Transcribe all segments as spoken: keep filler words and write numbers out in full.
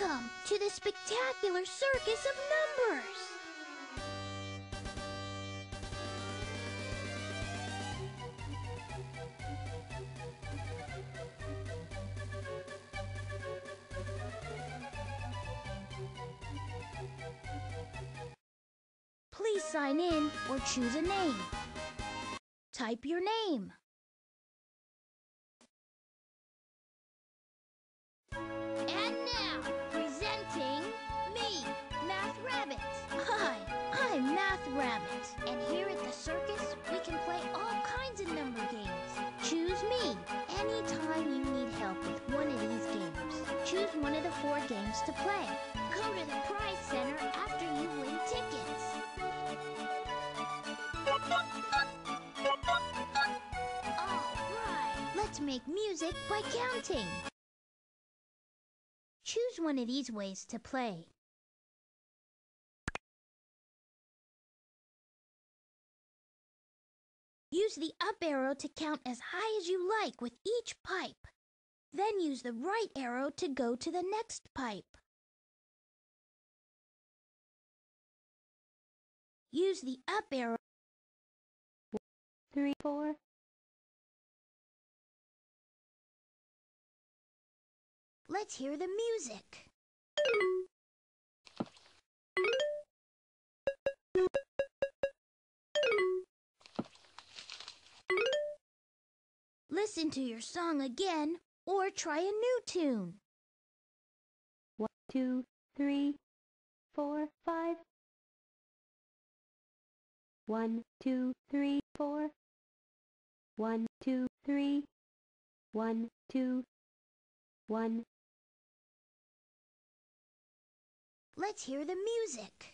Welcome to the spectacular circus of numbers! Please sign in or choose a name. Type your name. And now, presenting me, Math Rabbit. Hi, I'm Math Rabbit. And here at the circus, we can play all kinds of number games. Choose me anytime you need help with one of these games. Choose one of the four games to play. Go to the prize center after you win tickets. All right, let's make music by counting. Choose one of these ways to play. Use the up arrow to count as high as you like with each pipe. Then use the right arrow to go to the next pipe. Use the up arrow. Three, four. Let's hear the music. Listen to your song again or try a new tune. One, two, three, four, five. One, two, three, four. One, two, three. One, two, one. Let's hear the music.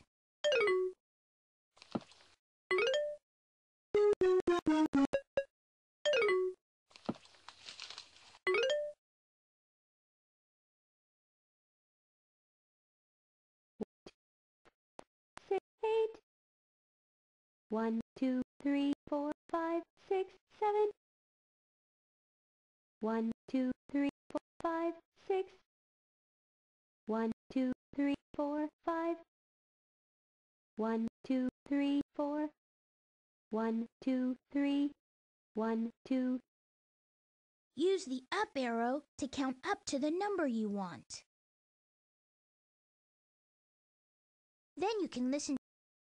Six, eight. One, two, three, four, five, six, seven. One, two, three, four, five, six. One, two, three, four, five. One, two, three, four. One, two, three. One, two. Use the up arrow to count up to the number you want. Then you can listen.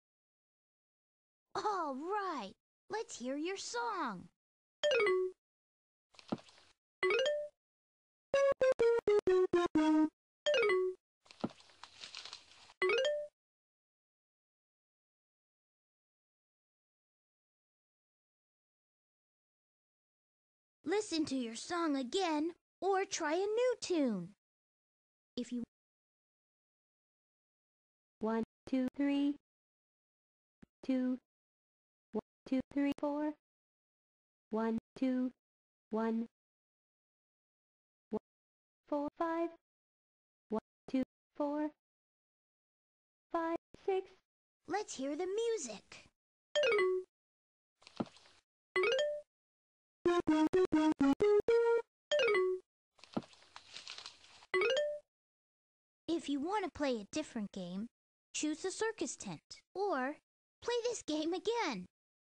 All right, let's hear your song. Listen to your song again or try a new tune. If you One, two, three. Two. One, two, three, four. One, two, one. One, four, five. One, two, four. Five, six. Let's hear the music. If you want to play a different game, choose the circus tent or play this game again.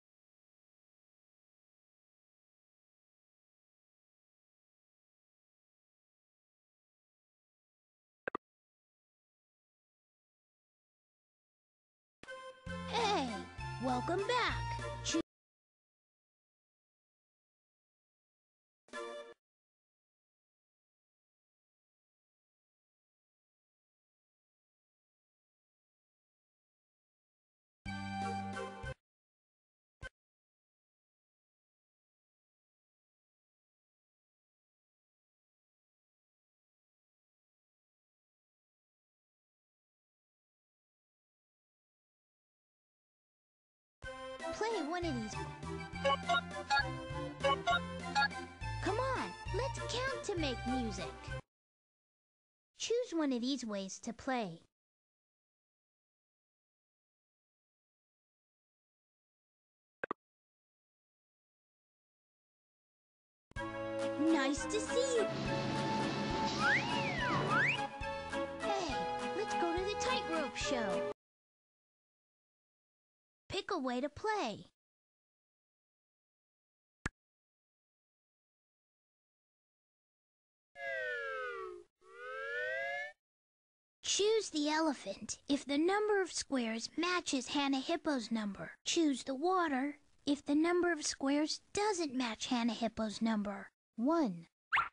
Hey, welcome back. Choose Play one of these. Come on, let's count to make music. Choose one of these ways to play. Nice to see you. Hey, pick a way to play. Choose the elephant if the number of squares matches Hannah Hippo's number. Choose the water if the number of squares doesn't match Hannah Hippo's number. One.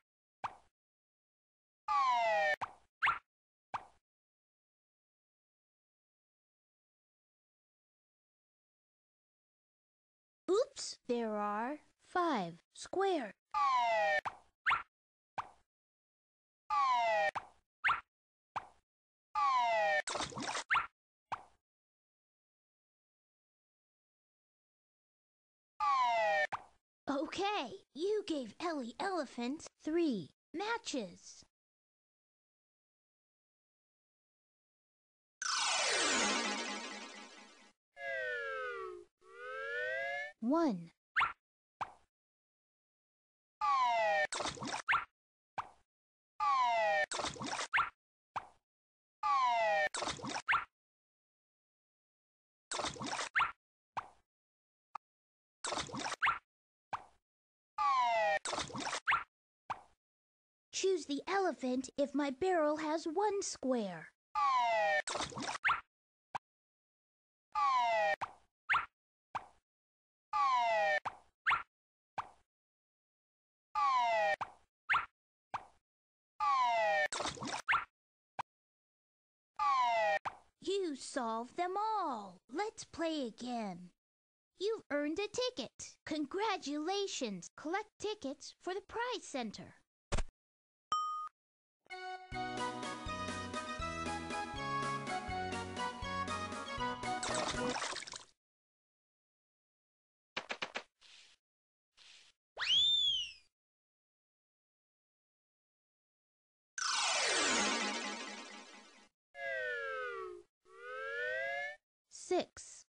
Oops, there are five squares. Okay, you gave Ellie Elephant three matches. One. Choose the elephant if my barrel has one square. You solved them all. Let's play again. You've earned a ticket. Congratulations! Collect tickets for the prize center. Six.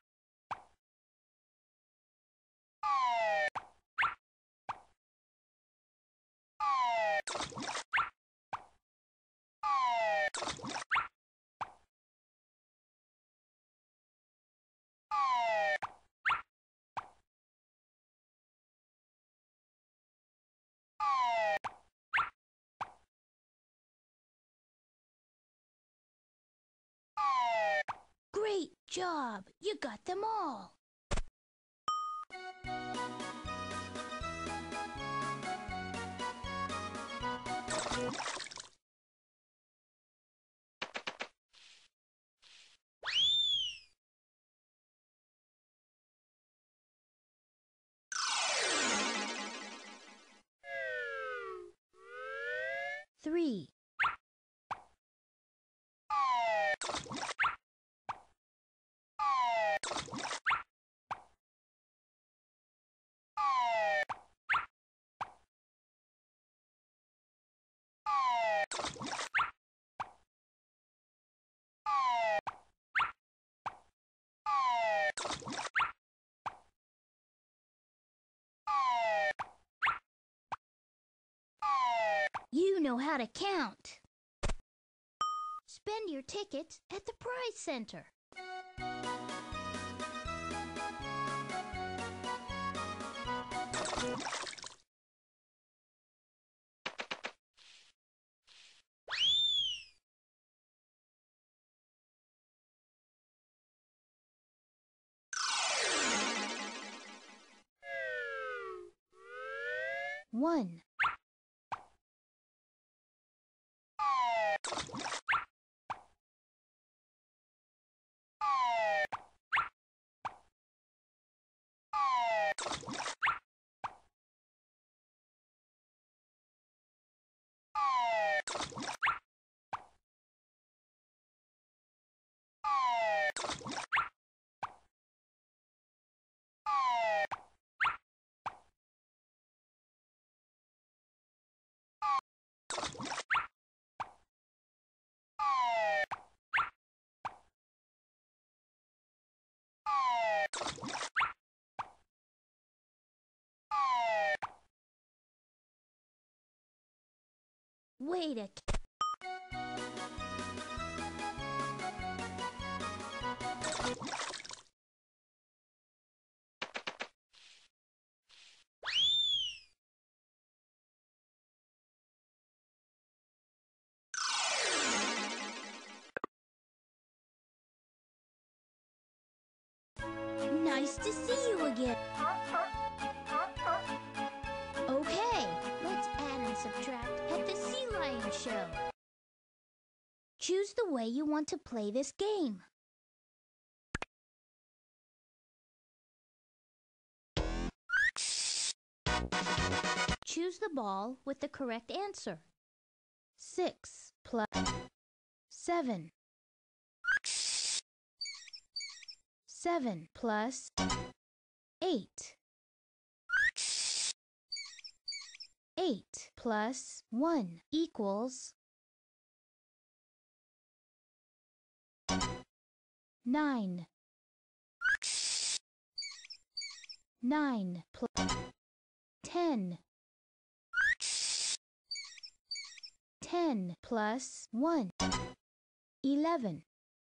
Great job! You got them all. Three. You know how to count. Spend your tickets at the prize center. One. Wait a... Nice to see you again. Okay, let's add and subtract at the Sea Lion Show. Choose the way you want to play this game. Choose the ball with the correct answer. Six plus seven. Seven plus eight. Eight plus one equals nine. Nine plus ten. Ten plus one. Eleven.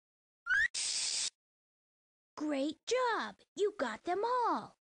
Great job! You got them all!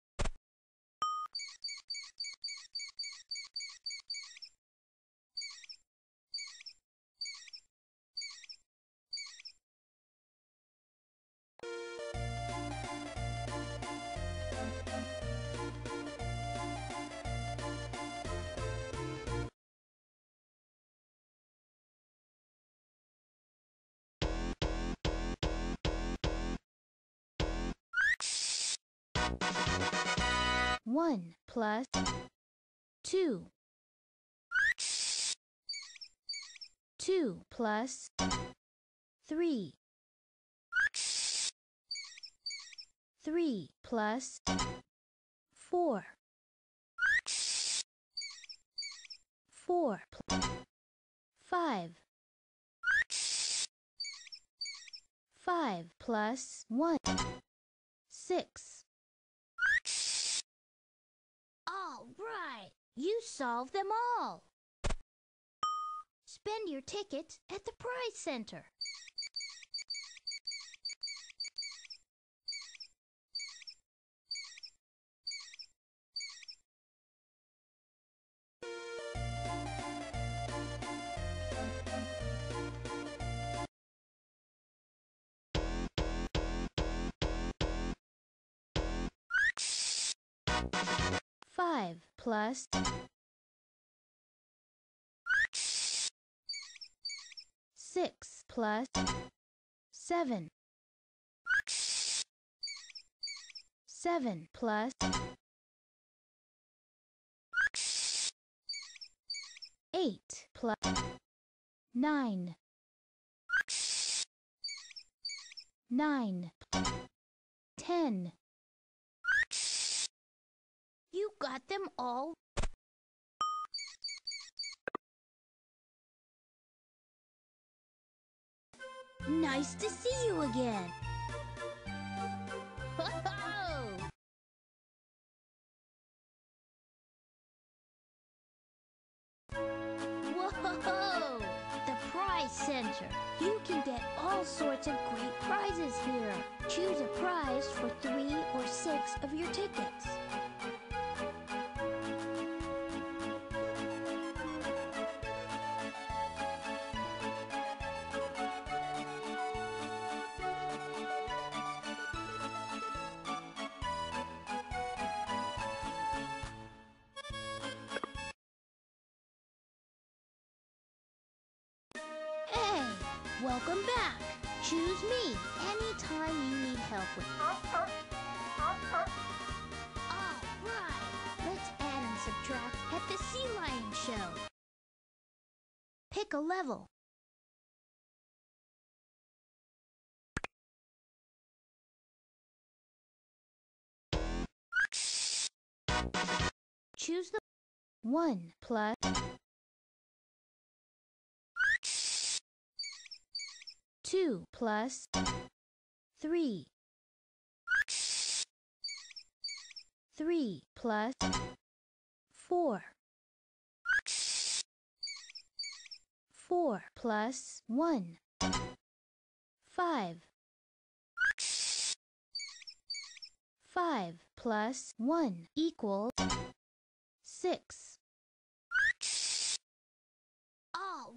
One plus two. Two plus three. Three plus four. Four plus five. Five plus one. Six. All right, you solved them all. Spend your ticket at the prize center. Five plus six plus seven. Seven plus eight plus nine. Nine. Ten. You got them all. Nice to see you again. Whoa! Whoa! The prize center. You can get all sorts of great prizes here. Choose a prize for three or six of your tickets. Hey, welcome back. Choose me anytime you need help with. All right, let's add and subtract at the Sea Lion Show. Pick a level. Choose the one plus two plus three. Three plus four. Four plus one. Five. Five plus one equals six. Oh.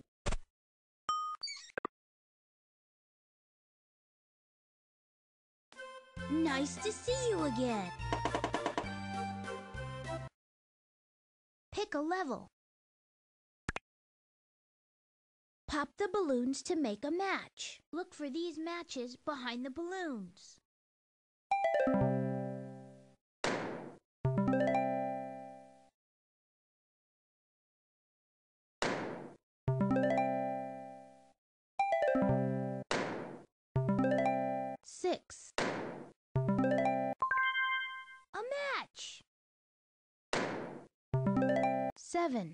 Nice to see you again. Pick a level. Pop the balloons to make a match. Look for these matches behind the balloons. Six. A match. Seven.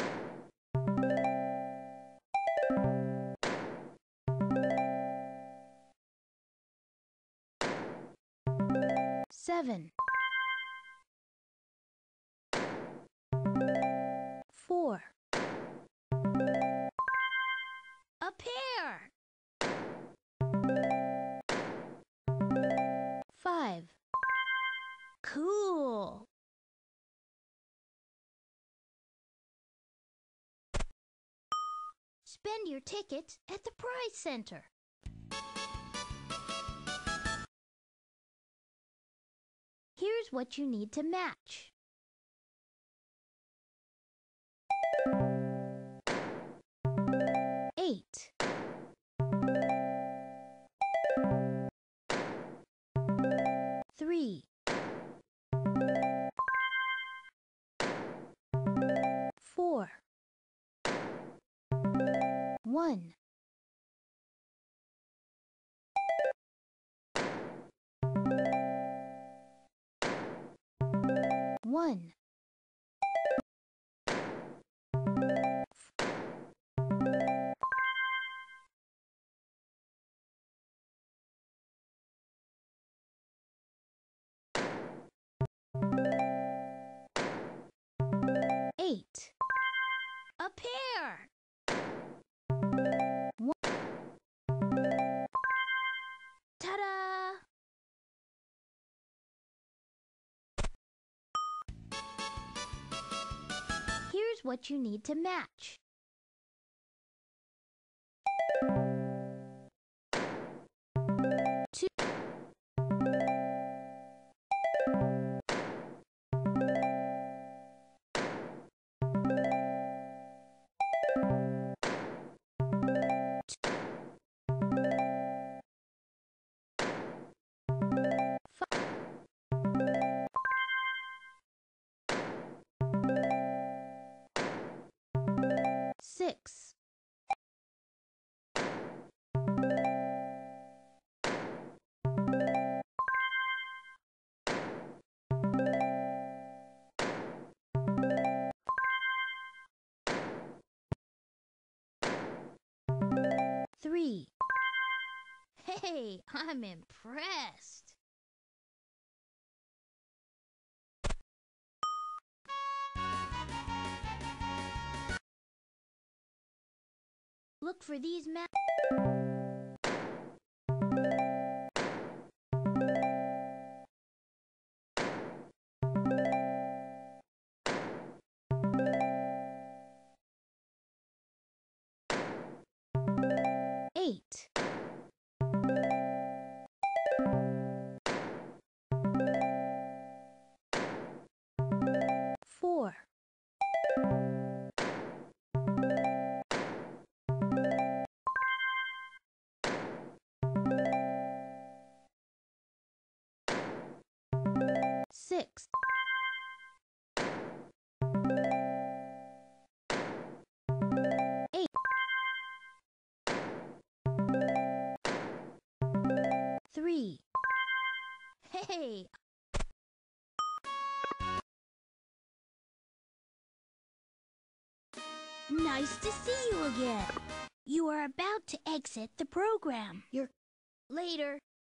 Seven. Four. A pair. Five. Cool. Spend your tickets at the prize center. Here's what you need to match. Eight. Three. Four. One. One. Eight. A pair. One. Ta-da! Here's what you need to match. Two. Six. Three. Hey, I'm impressed. Look for these ma- Eight. Four. Six. Eight. Three. Hey! Nice to see you again. You are about to exit the program. You're later.